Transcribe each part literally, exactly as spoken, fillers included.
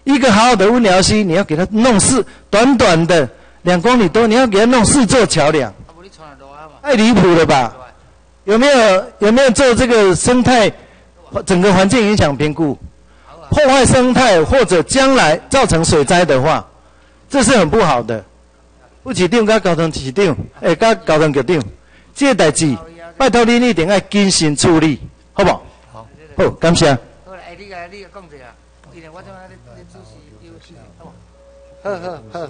一个好好的温寮溪，你要给它弄四短短的两公里多，你要给它弄四座桥梁，太离谱了吧？有没有有没有做这个生态整个环境影响评估？破坏生态或者将来造成水灾的话，这是很不好的。副市长甲交通市长，诶，甲交通局长，这个代志，拜托你一定要谨慎处理，好不好？好，好，感谢。 好啦，哎，你个你个讲者啊，因为我怎啊咧咧主持有事，好不？好好好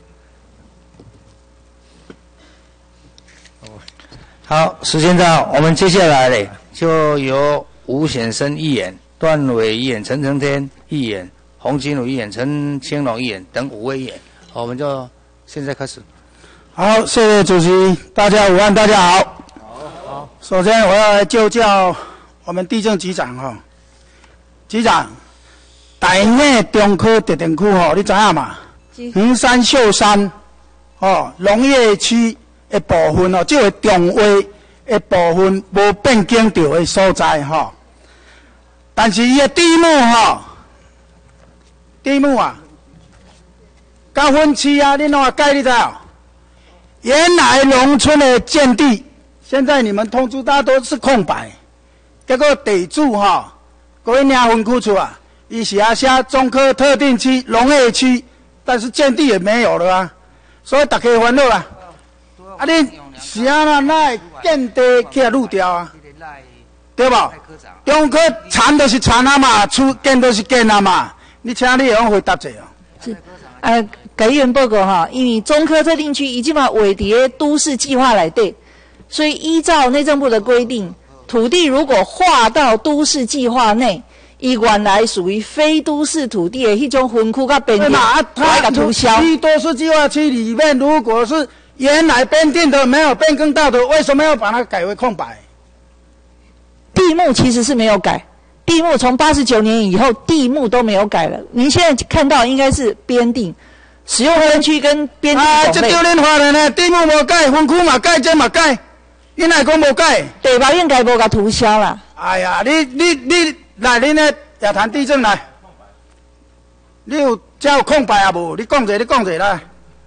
好。好，时间到，我们接下来嘞，就由吴显生议员、段伟议员、陈承天议员、洪金武议员、陈清龙议员等五位议员，我们就现在开始。 好，谢谢主席，大家午安，大家好。好。首先，我要来就教我们地政局长哈、哦，局长，台内中科特定区吼，你知影嘛？横山秀山，哦，农业区的部分哦，这个中划的部分无变更到的所在哈、哦。但是伊的地目哈、哦，地目啊，高分区啊，你弄个概你知道？原来农村的建地，现在你们通知大家都是空白，结果地主哈、哦，各位领分区出啊，伊是啊写中科特定区、农业区，但是建地也没有了啊，所以大家烦恼啦。啊，你是啊那那建地去啊路掉啊，对吧？中科产都是产啊嘛，出建都是建啊嘛，你请你用回答者哦。 是，呃。改议员报告哈，因为中科特定区已经把尾蝶都市计划来对，所以依照内政部的规定，土地如果划到都市计划内，伊原来属于非都市土地的迄种分区甲边界，来个涂销。 非都市计划区里面，如果是原来编定的没有变更到的，为什么要把它改为空白？ 地目其实是没有改，地目从八十九年以后，地目都没有改了。您现在看到应该是编定。使用分区跟边境啊，这丢恁法人呢，地目无改，分区嘛改，这嘛改，你哪讲无改？ 地法院该无甲涂销啦。 哎呀，你你你来，恁呢也谈地震来，你有这有空白啊无？你讲者，你讲者来。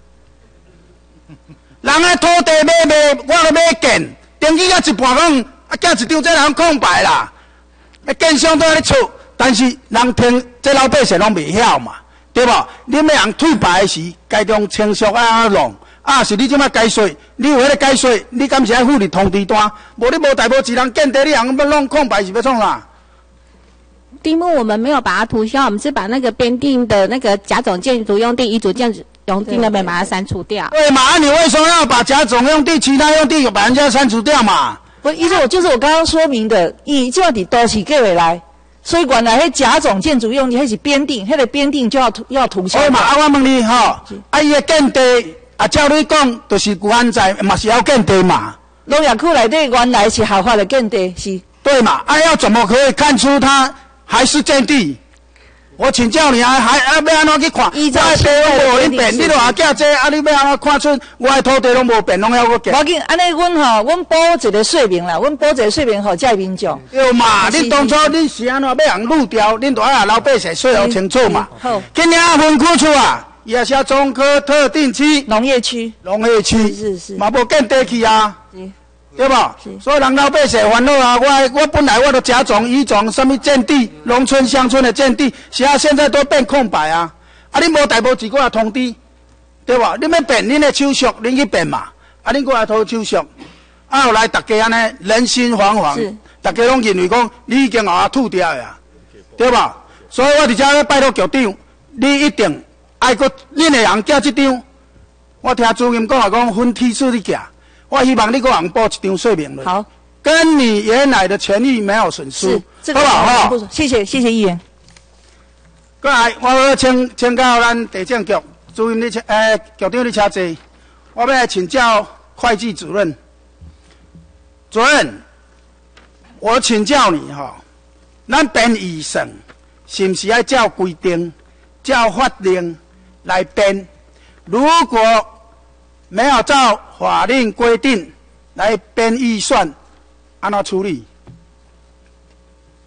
人的土地买卖，我都买建，登记到一半讲啊，建一张这人空白啦，啊，建商都在咧出，但是人听这老百姓拢未晓嘛。对吧？你要人退牌时，该用清晰啊弄，啊是你即摆改税，你有迄个改税，你敢是爱付你通知单？无你无代无志人建地，你人要弄空白是要创啥？ 地目我们没有把它涂销，我们是把那个编定的那个甲种建筑用地、乙组建筑用地那边把它删除掉。 对嘛？啊、你为什么要把甲种用地、其他用地把人家删除掉嘛？ 不，意思我就是我刚刚说明的，以这底都是计划来。所以原来迄甲种建筑用地，迄是编定，迄个编定就要要涂销。 好嘛，啊，我问你吼，啊，伊个建地啊，照你讲，就是原在嘛是要建地嘛。 农业区内底原来是合法的建地，是。 对嘛？啊，要怎么可以看出它还是建地？我请教你啊，还啊要安怎去看？我的地拢无恁变，你都阿囝这啊，你要安怎看出我的土地拢无变，拢要我建？ 无要紧，安尼阮吼，阮补一个说明啦，阮补一个说明互这民众。 对嘛？恁当初恁是安怎要人录掉？恁都爱老百姓说好清楚嘛。好。今年分区处啊，也是中科特定区、 农业区、 农业区， 是是， 嘛无建地去啊。是。对吧？所以人老百姓烦恼啊！我我本来我的甲种、乙种、什么建地、农村乡村的建地，是啊，现在都变空白啊！啊，你无代无志，我来通知，对吧？你要变，恁的手续，恁去变嘛！啊，恁过来投手续，啊，后来大家安尼人心惶惶，大家拢认为讲你已经啊吐掉呀，对吧？所以我伫遮拜托局长，你一定爱个恁的人寄这张，我听主任讲啊，讲分批次你寄。我希望你给我报一张说明了。 好， 跟你原来的权益没有损失， 这个好不好？哈， 谢谢谢谢议员。 过来，我要请请教咱地政局主任你请，诶，局长你请坐。我要来请教会计主任。主任，我请教你哈，咱编预算是不是要照规定、照法令来编？如果没有照法令规定来编预算，按怎处理？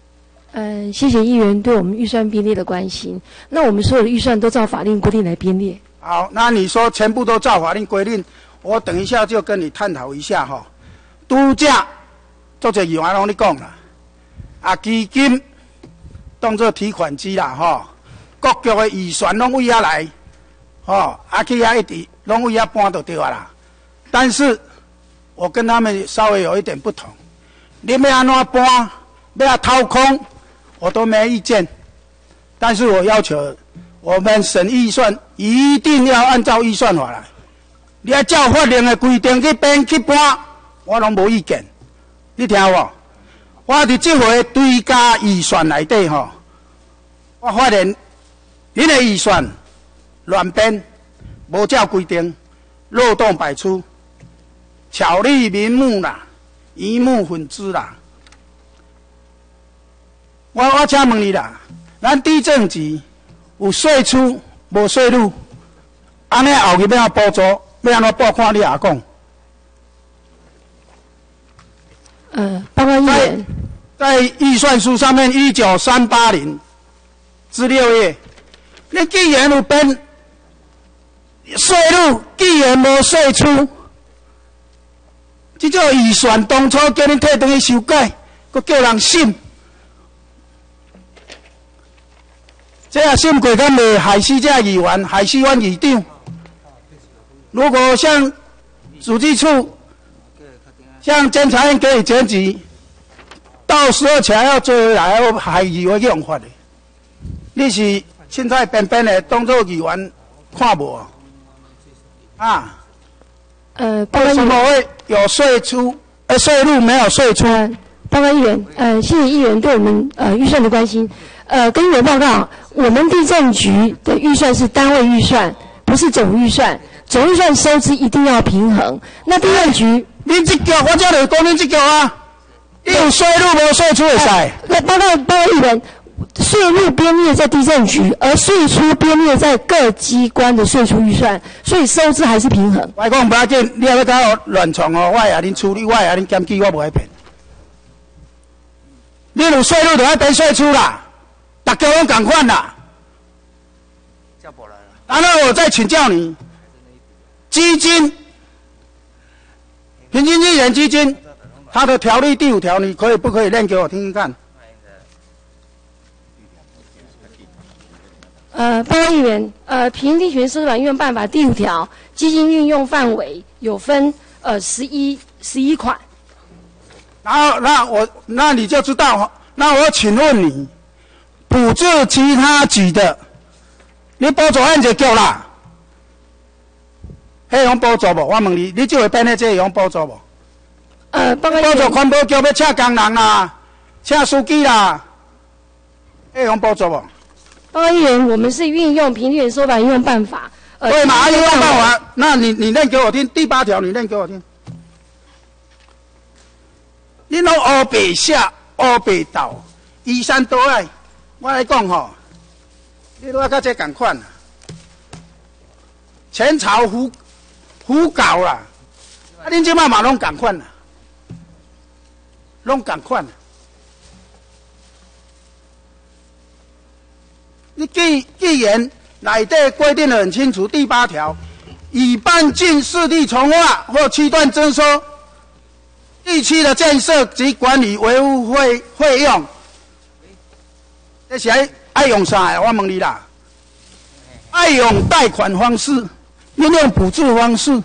嗯，谢谢议员对我们预算编列的关心。那我们所有的预算都照法令规定来编列。 好，那你说全部都照法令规定，我等一下就跟你探讨一下哈。度假，做者议员拢咧讲啦，啊基金当作提款机啦吼，各局的预算拢位遐来，吼，啊去遐一直拢位遐搬就对啊啦。但是我跟他们稍微有一点不同，你们要安怎搬，要掏空，我都没意见。但是我要求我们审预算一定要按照预算法来。你要照法令的规定去编去搬，我拢无意见。你听无？我伫这回追加预算内底吼，我发现恁的预算乱编，无照规定，漏洞百出，巧立名目啦，鱼目混珠啦。我我请问你啦，咱地政局有税出无税入，安尼后日要安补助，要安怎补？看你阿讲。 呃，报告议员， 在预算书上面，一九三八零至六月，你既然有编税入，既然无税出，这种预算当初叫你退回去修改，佮叫人审，这样审过敢袂害死这议员，害死阮议长？如果像主计处、像监察院给予检举，到时候钱要追回来，要还议员用法的。你是凊彩边边的当做议员看无啊？ 呃，报告为什议员， 么会有税出？呃，税入没有税出？ 呃，报告议员，呃，谢谢议员对我们呃预算的关心。呃，跟议员报告，我们地政局的预算是单位预算，不是总预算。总预算收支一定要平衡。那地政局， 恁这局我才来讲恁这局啊，你有税入无税出会使？ 那报告报告议员，税入编列在地政局，而税出编列在各机关的税出预算，所以收支还是平衡。 我讲不要紧，你要甲我乱创哦，我会甲恁处理，我会甲恁检举，我无爱骗。你有税入就要编税出啦，大家拢共款啦。 叫不来了。 然后我再请教你，基金，平均一元基金，它的条例第五条，你可以不可以念给我听听看？ 呃，报告议员，呃，平地权收管运用办法第五条，基金运用范围有分呃十一十一款。 然后，那我那你就知道，那我请问你，补助其他局的，你补助按就够啦？迄种补助无？我问你，你就会编的这种补助无？ 呃，报告议补助员， 环保局要请工人啦，请司机啦，迄种补助无？ 报告议员，我们是运用平地权收管运用办法。呃， 对嘛？按照办法，那你你念给我听，第八条你念给我听。你拢乌白写，乌白斗，依山倒海。我来讲吼，你都要甲这共款。前朝胡胡搞啦，啊，恁即摆嘛拢共款啦，拢共款。你既既然内底规定得很清楚，第八条，以半径市地重划或区段征收地区的建设及管理维护费费用，这是爱爱用啥的？我问你啦，爱用贷款方式，运用补助方式，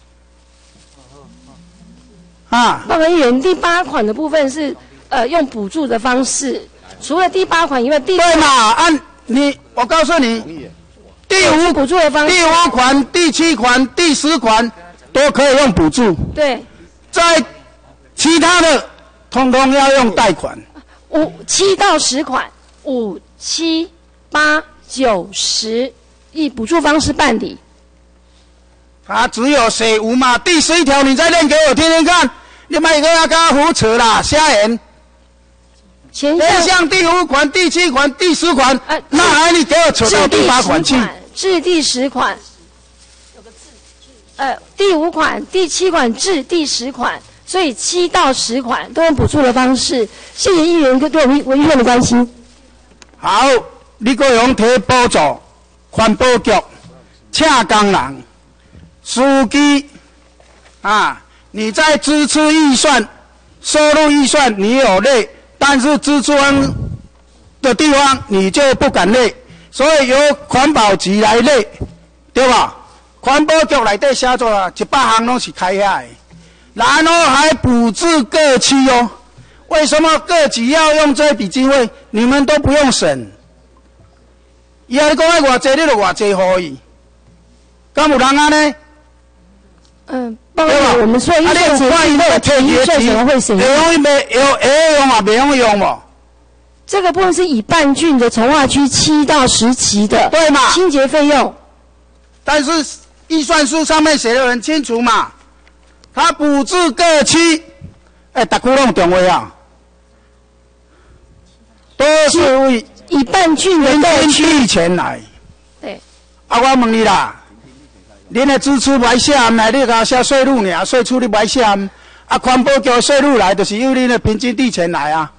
啊？ 报告议员，第八款的部分是呃用补助的方式，除了第八款以外，第对嘛？按你，我告诉你，第五补助的方式， 第五款、第七款、第十款都可以用补助， 对， 在其他的通通要用贷款。 五七到十款，五七八九十，以补助方式办理。 他只有写五嘛，第十一条你再念给我听听看，你卖个要加胡扯啦，瞎言。 前前项第五款、第七款、第十款， 呃那还你给我扯到第八款去？ 至第十款，呃，第五款、第七款至第十款， 所以七到十款都用补助的方式。谢谢议员对我们文医院的关心。 好，你阁用提补助，环保局请工人，司机啊，你在支出预算、收入预算你有累，但是支出的地方你就不敢累，所以由环保局来累，对吧？环保局内底写作啊，一百项拢是开遐的，然后还补助各区哦。为什么各局要用这笔经费？你们都不用审。伊啊，你讲爱偌济，你就偌济互伊，敢有人安尼？ 嗯，报告我们说预算节制的提预算怎么会审？ 会用袂会会用啊？袂用用无？ 这个部分是以半郡的从化区七到十期的对嘛清洁费用， 但是预算书上面写得很清楚嘛，他补助各区，哎，大家拢电话啊，都是为以半郡的各区钱来。 对。 啊，我问你啦，恁的支出歹写来，你甲写税入尔，税出你歹写，啊，环保局税入来，就是由恁的平均地钱来啊。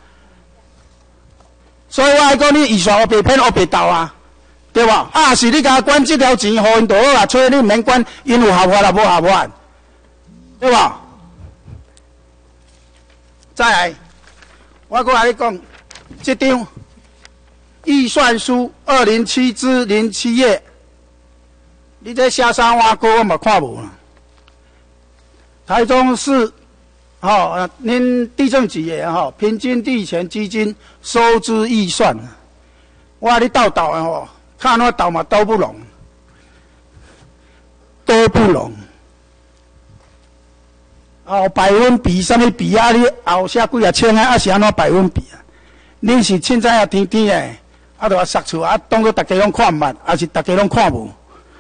所以我爱讲，你预算黑白骗黑白斗啊，对吧？啊，是你甲管这条钱，互因就好啊，所以你免管因有合法啦，无合法，对吧？再来，我搁来你讲，这张预算书二零七至零七页，你这下山挖沟我嘛看无啦。台中市。哦，恁地政局的吼，平均地权基金收支预算，我你斗斗的吼，看我斗嘛斗不拢，都不拢。哦，百分比什么比啊？你后写几啊千啊？啊是安怎百分比啊？恁是凊彩啊天天的，啊就啊杀出啊，当作大家拢看毋捌，还是大家拢看无？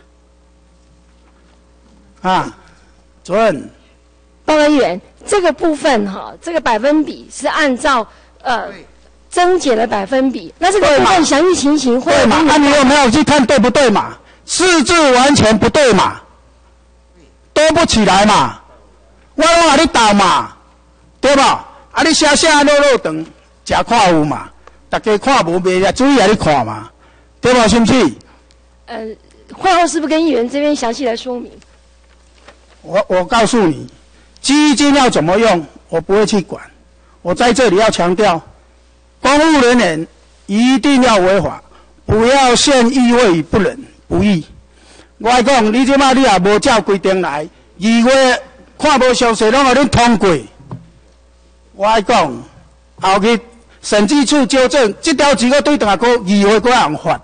啊，主任。 报告议员，这个部分哈，这个百分比是按照呃增减的百分比，那这个部分详细情形会对嘛？那、啊、你有没有去看对不对嘛？数字完全不对嘛，多不起来嘛，我拢甲你斗嘛，对吧？啊，你写写落落长，真看有嘛？大家看无袂也注意来你看嘛，对吧？是不是？ 呃，会后是不是跟议员这边详细来说明？ 我我告诉你。基金要怎么用，我不会去管。我在这里要强调，公务人员一定要违法，不要陷议会于不仁不义。我来讲，你即摆你也无照规定来，议会看无详细，拢互恁通过。我来讲，后去审计处纠正，这条钱个对等下个议会个人罚，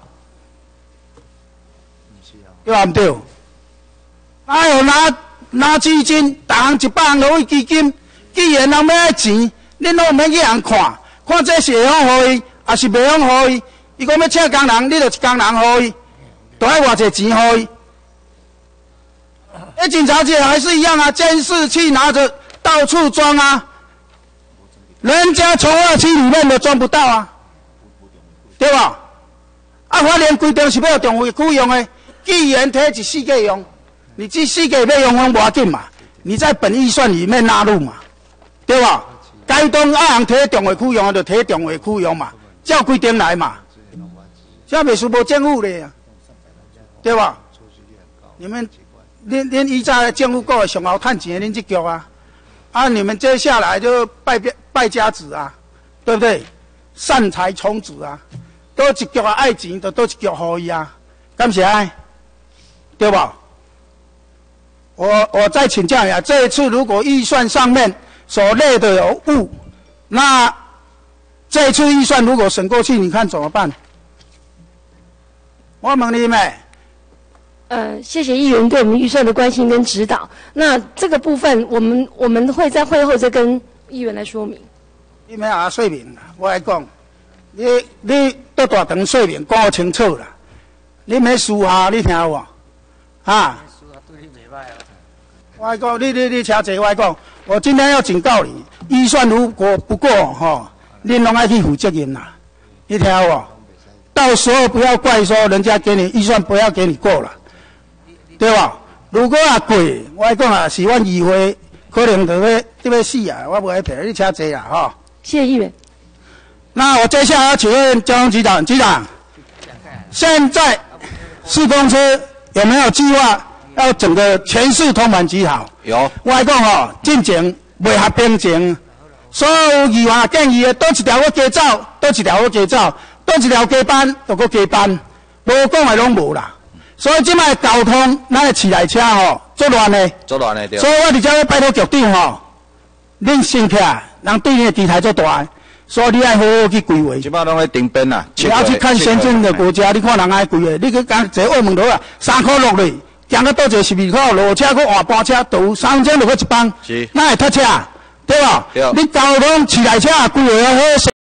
对吧？唔对？哎呦，拿。拿基金，逐项一百项落去基金，既然人要爱钱，恁拢免去人看，看这是会用互伊，还是袂用互伊？伊讲要请工人，你就一工人互伊，都爱偌济钱互伊。那警察局还是一样啊，监视器拿着到处装啊，人家从化区里面都装不到啊，对吧？啊，法令规定是要重费区用的，既然摕一世界用。你这四个要用用无要紧嘛？你在本预算里面纳入嘛，对吧？该当按行摕中卫区用就摕中卫区用嘛，照规定来嘛。现在袂是无政府咧啊，对吧？你们，恁恁以前政府局上好趁钱的恁这局啊，啊你们接下来就败败家子啊，对不对？善财童子啊，多一局啊爱钱，就多一局互伊啊，敢是爱，对吧？我我再请教一下，这一次如果预算上面所列的有误，那这一次预算如果审过去，你看怎么办？我问你们。 呃，谢谢议员对我们预算的关心跟指导。那这个部分，我们我们会在会后再跟议员来说明。 你们也说明啦，我来讲，你你到大堂说明讲好清楚啦。你们私下你听有无？啊？我来讲，你你你请坐，我来讲，我今天要警告你，预算如果不过吼，恁拢爱去负责任啦，你听有无？到时候不要怪说人家给你预算不要给你过了，对吧？如果啊过，我来讲啊，是阮议会可能就要就要死啊！我无爱陪你车坐啦，吼。 谢谢议员。 那我接下来要请问交通局长，局长，现在市公车有没有计划要整个全市通盘极好？ 有。 我来讲吼，进前未合并前，所有议员建议的，倒一条我加走，倒一条我加走，倒一条加班就搁加班，无讲的拢无啦。所以即摆交通，咱的市内车吼，作乱的。 作乱的对。 所以我伫遮要拜托局长吼，恁先起来，人对你的期待足大的。所以你爱好好去规划。 即摆拢在订编啦。 你要去看先进的国家，你看人爱规划，你去讲坐澳门路啊，三块落去，行到倒一个十二块，落车去换班车，都三分钟就去一班， 是， 哪会塞车？对吧？ 对。 你交通市内车规划好好。